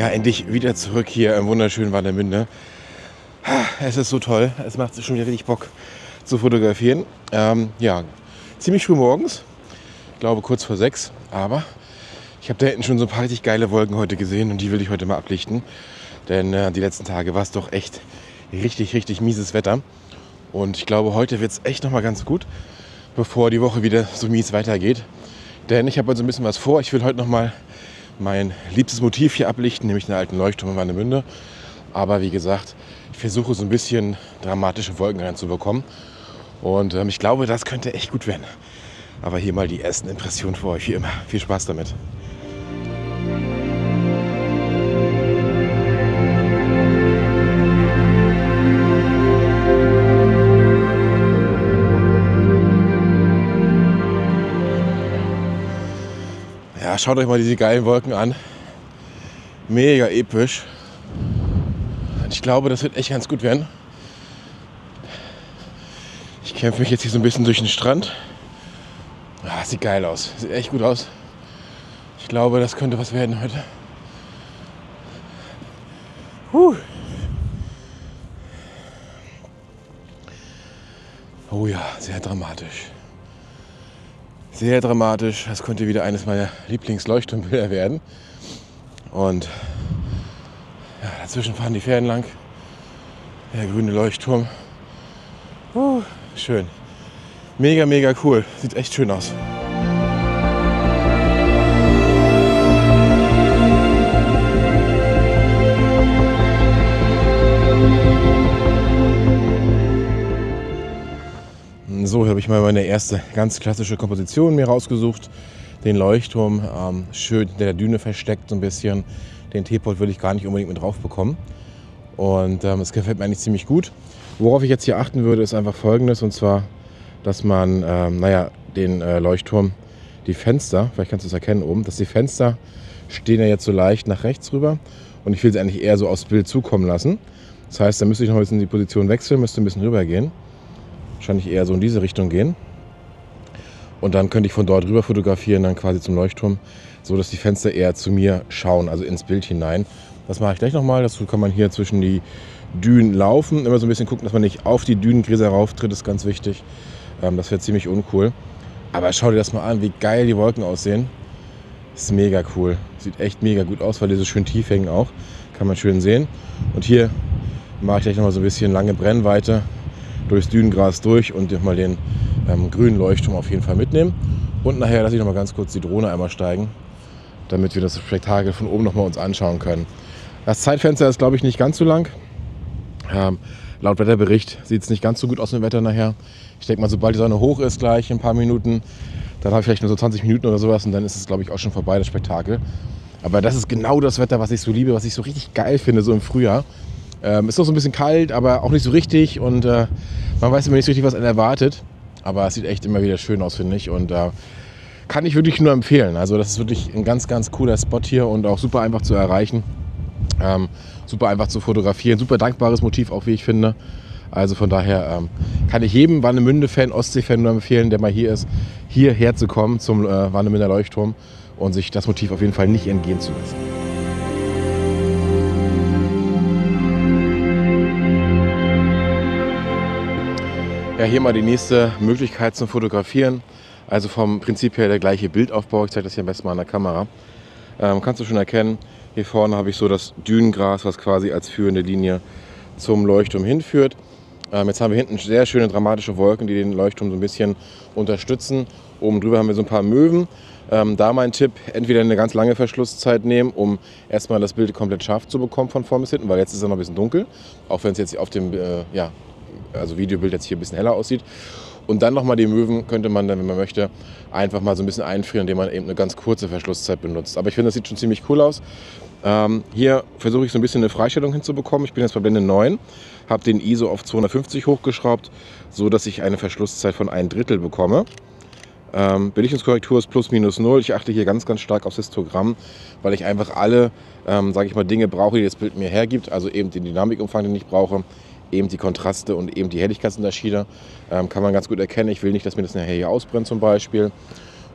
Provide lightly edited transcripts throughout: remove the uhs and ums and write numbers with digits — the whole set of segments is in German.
Ja, endlich wieder zurück hier im wunderschönen Warnemünde. Es ist so toll, es macht schon wieder richtig Bock zu fotografieren. Ja, ziemlich früh morgens, ich glaube kurz vor 6, aber ich habe da hinten schon so ein paar richtig geile Wolken heute gesehen und die will ich heute mal ablichten. Denn die letzten Tage war es doch echt richtig mieses Wetter. Und ich glaube, heute wird es echt nochmal ganz gut, bevor die Woche wieder so mies weitergeht. Denn ich habe heute so ein bisschen was vor. Ich will heute nochmal mein liebstes Motiv hier ablichten, nämlich den alten Leuchtturm in Warnemünde. Aber wie gesagt, ich versuche so ein bisschen dramatische Wolken reinzubekommen. Und ich glaube, das könnte echt gut werden. Aber hier mal die ersten Impressionen für euch, wie immer. Viel Spaß damit. Ja, schaut euch mal diese geilen Wolken an. Mega episch. Ich glaube, das wird echt ganz gut werden. Ich kämpfe mich jetzt hier so ein bisschen durch den Strand. Ah, sieht geil aus. Sieht echt gut aus. Ich glaube, das könnte was werden heute. Oh ja, sehr dramatisch. Sehr dramatisch. Das könnte wieder eines meiner Lieblingsleuchtturmbilder werden. Und ja, dazwischen fahren die Pferden lang. Der grüne Leuchtturm. Schön. Mega cool. Sieht echt schön aus. So habe ich mal meine erste ganz klassische Komposition mir rausgesucht. Den Leuchtturm schön in der Düne versteckt so ein bisschen. Den Teepot würde ich gar nicht unbedingt mit drauf bekommen. Und das gefällt mir eigentlich ziemlich gut. Worauf ich jetzt hier achten würde, ist einfach Folgendes. Und zwar, dass man den Leuchtturm, die Fenster, vielleicht kannst du es erkennen oben, dass die Fenster stehen ja jetzt so leicht nach rechts rüber. Und ich will sie eigentlich eher so aufs Bild zukommen lassen. Das heißt, da müsste ich noch ein bisschen die Position wechseln, müsste ein bisschen rüber gehen. Wahrscheinlich eher so in diese Richtung gehen. Und dann könnte ich von dort rüber fotografieren, dann quasi zum Leuchtturm, so dass die Fenster eher zu mir schauen, also ins Bild hinein. Das mache ich gleich nochmal. Dazu kann man hier zwischen die Dünen laufen. Immer so ein bisschen gucken, dass man nicht auf die Dünengräser rauftritt, ist ganz wichtig. Das wäre ziemlich uncool. Aber schau dir das mal an, wie geil die Wolken aussehen. Das ist mega cool. Sieht echt mega gut aus, weil die so schön tief hängen auch. Kann man schön sehen. Und hier mache ich gleich nochmal so ein bisschen lange Brennweite durchs Dünengras durch und mal den grünen Leuchtturm auf jeden Fall mitnehmen. Und nachher lasse ich nochmal ganz kurz die Drohne einmal steigen, damit wir das Spektakel von oben nochmal uns anschauen können. Das Zeitfenster ist, glaube ich, nicht ganz so lang. Laut Wetterbericht sieht es nicht ganz so gut aus mit dem Wetter nachher. Ich denke mal, sobald die Sonne hoch ist, gleich in ein paar Minuten, dann habe ich vielleicht nur so 20 Minuten oder sowas und dann ist es, glaube ich, auch schon vorbei, das Spektakel. Aber das ist genau das Wetter, was ich so liebe, was ich so richtig geil finde, so im Frühjahr. Ist noch so ein bisschen kalt, aber auch nicht so richtig und man weiß immer nicht so richtig, was einen erwartet. Aber es sieht echt immer wieder schön aus, finde ich. Und kann ich wirklich nur empfehlen. Also das ist wirklich ein ganz cooler Spot hier und auch super einfach zu erreichen. Super einfach zu fotografieren. Super dankbares Motiv auch, wie ich finde. Also von daher kann ich jedem Warnemünde-Fan, Ostsee-Fan nur empfehlen, der mal hier ist, hierher zu kommen zum Warnemünder Leuchtturm und sich das Motiv auf jeden Fall nicht entgehen zu lassen. Ja, hier mal die nächste Möglichkeit zum Fotografieren. Also vom Prinzip her der gleiche Bildaufbau. Ich zeige das hier am besten mal an der Kamera. Kannst du schon erkennen, hier vorne habe ich so das Dünengras, was quasi als führende Linie zum Leuchtturm hinführt. Jetzt haben wir hinten sehr schöne dramatische Wolken, die den Leuchtturm so ein bisschen unterstützen. Oben drüber haben wir so ein paar Möwen. Da mein Tipp, entweder eine ganz lange Verschlusszeit nehmen, um erstmal das Bild komplett scharf zu bekommen von vorn bis hinten, weil jetzt ist es noch ein bisschen dunkel. Auch wenn es jetzt auf dem Videobild jetzt hier ein bisschen heller aussieht. Und dann nochmal die Möwen könnte man dann, wenn man möchte, einfach mal so ein bisschen einfrieren, indem man eben eine ganz kurze Verschlusszeit benutzt. Aber ich finde, das sieht schon ziemlich cool aus. Hier versuche ich so ein bisschen eine Freistellung hinzubekommen. Ich bin jetzt bei Blende 9, habe den ISO auf 250 hochgeschraubt, so dass ich eine Verschlusszeit von 1/3 bekomme. Belichtungskorrektur ist +/-0. Ich achte hier ganz stark aufs Histogramm, weil ich einfach alle, Dinge brauche, die das Bild mir hergibt. Also eben den Dynamikumfang, den ich brauche, eben die Kontraste und eben die Helligkeitsunterschiede. Kann man ganz gut erkennen. Ich will nicht, dass mir das nachher hier ausbrennt zum Beispiel.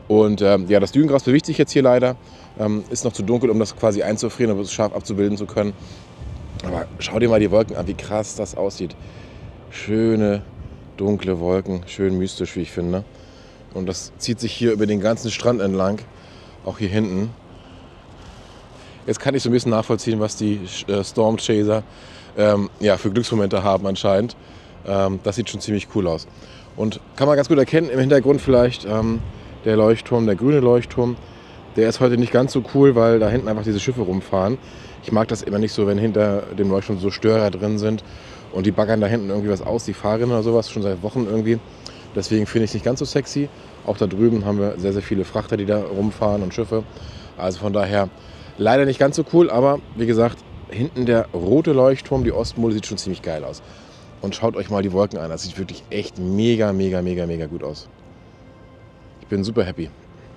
Und ja, das Dünengras bewegt sich jetzt hier leider. Ist noch zu dunkel, um das quasi einzufrieren, um es scharf abzubilden zu können. Aber schau dir mal die Wolken an, wie krass das aussieht. Schöne, dunkle Wolken, schön mystisch, wie ich finde. Und das zieht sich hier über den ganzen Strand entlang, auch hier hinten. Jetzt kann ich so ein bisschen nachvollziehen, was die Storm Chaser ja, für Glücksmomente haben anscheinend. Das sieht schon ziemlich cool aus. Und kann man ganz gut erkennen, im Hintergrund vielleicht der Leuchtturm, der grüne Leuchtturm. Der ist heute nicht ganz so cool, weil da hinten einfach diese Schiffe rumfahren. Ich mag das immer nicht so, wenn hinter dem Leuchtturm so Störer drin sind und die baggern da hinten irgendwie was aus, die Fahrerinnen oder sowas, schon seit Wochen irgendwie. Deswegen finde ich es nicht ganz so sexy. Auch da drüben haben wir sehr, sehr viele Frachter, die da rumfahren und Schiffe. Also von daher leider nicht ganz so cool, aber wie gesagt, hinten der rote Leuchtturm, die Ostmole, sieht schon ziemlich geil aus. Und schaut euch mal die Wolken an, das sieht wirklich echt mega, mega, mega, mega gut aus. Ich bin super happy.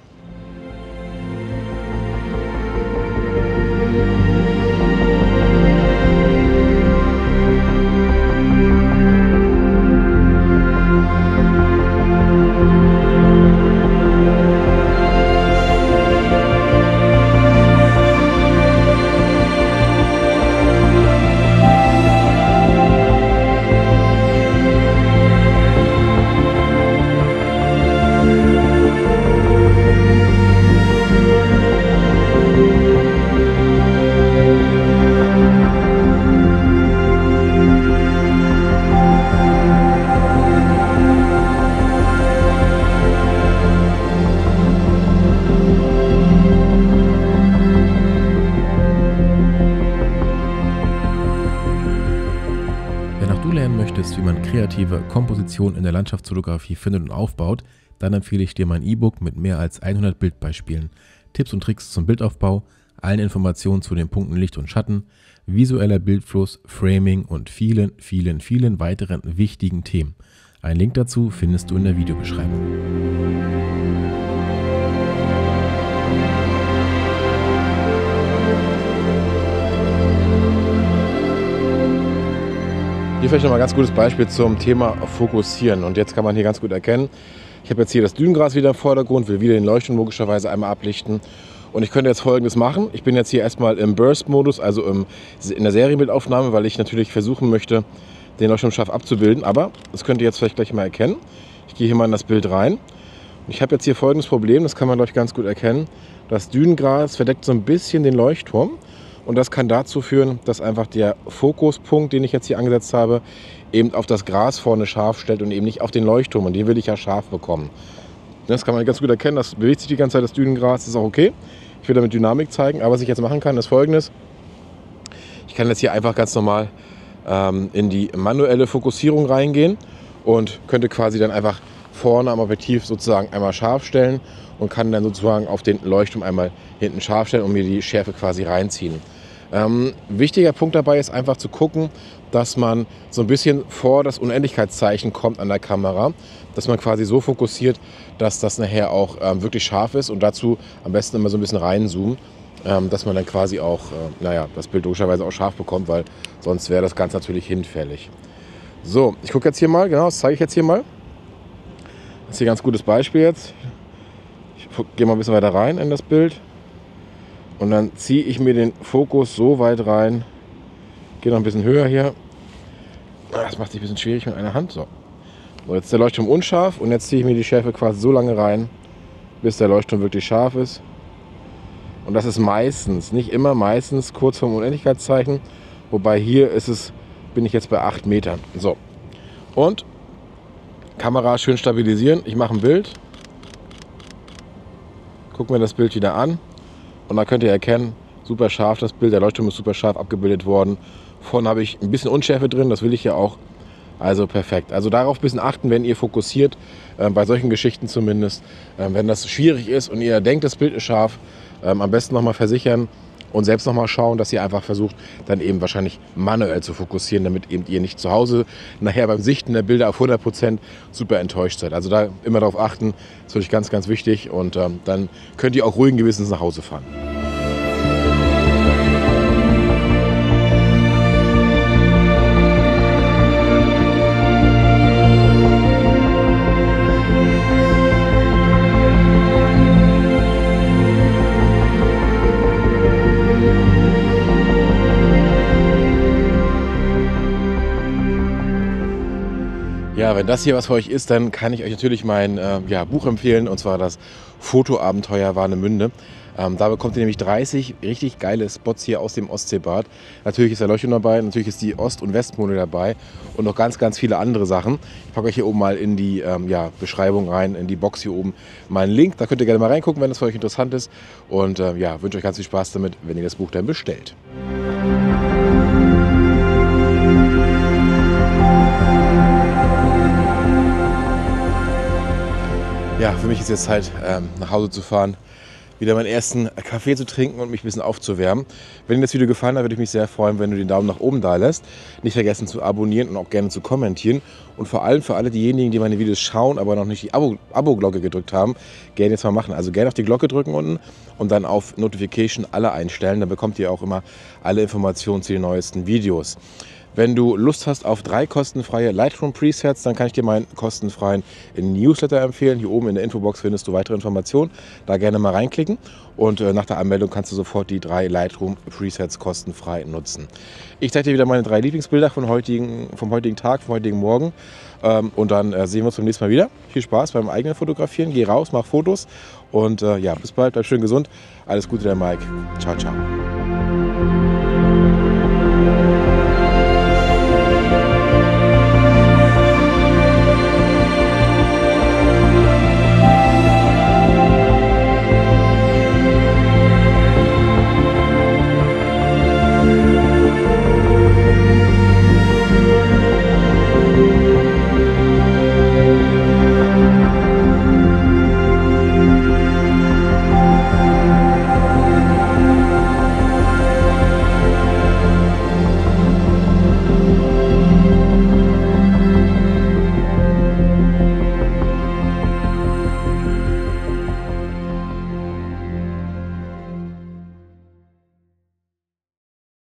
Wie man kreative Komposition in der Landschaftsfotografie findet und aufbaut, dann empfehle ich dir mein E-Book mit mehr als 100 Bildbeispielen, Tipps und Tricks zum Bildaufbau, allen Informationen zu den Punkten Licht und Schatten, visueller Bildfluss, Framing und vielen, vielen, vielen weiteren wichtigen Themen. Einen Link dazu findest du in der Videobeschreibung. Hier vielleicht nochmal ein ganz gutes Beispiel zum Thema Fokussieren. Und jetzt kann man hier ganz gut erkennen, ich habe jetzt hier das Dünengras wieder im Vordergrund, will wieder den Leuchtturm logischerweise einmal ablichten. Und ich könnte jetzt Folgendes machen. Ich bin jetzt hier erstmal im Burst-Modus, also in der Serienbildaufnahme, weil ich natürlich versuchen möchte, den Leuchtturm scharf abzubilden. Aber das könnt ihr jetzt vielleicht gleich mal erkennen. Ich gehe hier mal in das Bild rein. Und ich habe jetzt hier folgendes Problem, das kann man glaube ich ganz gut erkennen. Das Dünengras verdeckt so ein bisschen den Leuchtturm. Und das kann dazu führen, dass einfach der Fokuspunkt, den ich jetzt hier angesetzt habe, eben auf das Gras vorne scharf stellt und eben nicht auf den Leuchtturm. Und den will ich ja scharf bekommen. Das kann man ganz gut erkennen. Das bewegt sich die ganze Zeit, das Dünengras. Das ist auch okay. Ich will damit Dynamik zeigen. Aber was ich jetzt machen kann, ist Folgendes. Ich kann jetzt hier einfach ganz normal in die manuelle Fokussierung reingehen und könnte quasi dann einfach vorne am Objektiv sozusagen einmal scharf stellen und kann dann sozusagen auf den Leuchtturm einmal hinten scharf stellen und mir die Schärfe quasi reinziehen. Wichtiger Punkt dabei ist einfach zu gucken, dass man so ein bisschen vor das Unendlichkeitszeichen kommt an der Kamera, dass man quasi so fokussiert, dass das nachher auch wirklich scharf ist und dazu am besten immer so ein bisschen reinzoomen, dass man dann quasi auch das Bild logischerweise auch scharf bekommt, weil sonst wäre das Ganze natürlich hinfällig. So, ich gucke jetzt hier mal, genau, das zeige ich jetzt hier mal. Das ist hier ein ganz gutes Beispiel jetzt. Ich gehe mal ein bisschen weiter rein in das Bild. Und dann ziehe ich mir den Fokus so weit rein. Gehe noch ein bisschen höher hier. Das macht sich ein bisschen schwierig mit einer Hand. So, jetzt ist der Leuchtturm unscharf und jetzt ziehe ich mir die Schärfe quasi so lange rein, bis der Leuchtturm wirklich scharf ist. Und das ist meistens, nicht immer, meistens kurz vorm Unendlichkeitszeichen. Wobei hier bin ich jetzt bei 8 Metern. So, und Kamera schön stabilisieren. Ich mache ein Bild. Gucken wir das Bild wieder an. Und da könnt ihr erkennen, super scharf das Bild. Der Leuchtturm ist super scharf abgebildet worden. Vorne habe ich ein bisschen Unschärfe drin, das will ich ja auch. Also perfekt. Also darauf ein bisschen achten, wenn ihr fokussiert, bei solchen Geschichten zumindest. Wenn das schwierig ist und ihr denkt, das Bild ist scharf, am besten nochmal versichern und selbst nochmal schauen, dass ihr einfach versucht, dann eben wahrscheinlich manuell zu fokussieren, damit eben ihr nicht zu Hause nachher beim Sichten der Bilder auf 100% super enttäuscht seid. Also da immer darauf achten, das ist wirklich ganz, ganz wichtig und dann könnt ihr auch ruhigen Gewissens nach Hause fahren. Ja, wenn das hier was für euch ist, dann kann ich euch natürlich mein Buch empfehlen, und zwar das Fotoabenteuer Warnemünde. Da bekommt ihr nämlich 30 richtig geile Spots hier aus dem Ostseebad. Natürlich ist Erleuchtung dabei, natürlich ist die Ost- und Westmole dabei und noch ganz, ganz viele andere Sachen. Ich packe euch hier oben mal in die Beschreibung rein, in die Box hier oben meinen Link. Da könnt ihr gerne mal reingucken, wenn das für euch interessant ist. Und wünsche euch ganz viel Spaß damit, wenn ihr das Buch dann bestellt. Ja, für mich ist jetzt Zeit, nach Hause zu fahren, wieder meinen ersten Kaffee zu trinken und mich ein bisschen aufzuwärmen. Wenn dir das Video gefallen hat, würde ich mich sehr freuen, wenn du den Daumen nach oben da lässt. Nicht vergessen zu abonnieren und auch gerne zu kommentieren. Und vor allem für alle diejenigen, die meine Videos schauen, aber noch nicht die Abo-Glocke gedrückt haben, gerne jetzt mal machen. Also gerne auf die Glocke drücken unten und dann auf Notification alle einstellen. Dann bekommt ihr auch immer alle Informationen zu den neuesten Videos. Wenn du Lust hast auf 3 kostenfreie Lightroom-Presets, dann kann ich dir meinen kostenfreien Newsletter empfehlen. Hier oben in der Infobox findest du weitere Informationen. Da gerne mal reinklicken. Und nach der Anmeldung kannst du sofort die 3 Lightroom-Presets kostenfrei nutzen. Ich zeige dir wieder meine 3 Lieblingsbilder vom heutigen Tag, vom heutigen Morgen. Und dann sehen wir uns beim nächsten Mal wieder. Viel Spaß beim eigenen Fotografieren. Geh raus, mach Fotos. Und bis bald, bleib schön gesund. Alles Gute, der Mike. Ciao, ciao.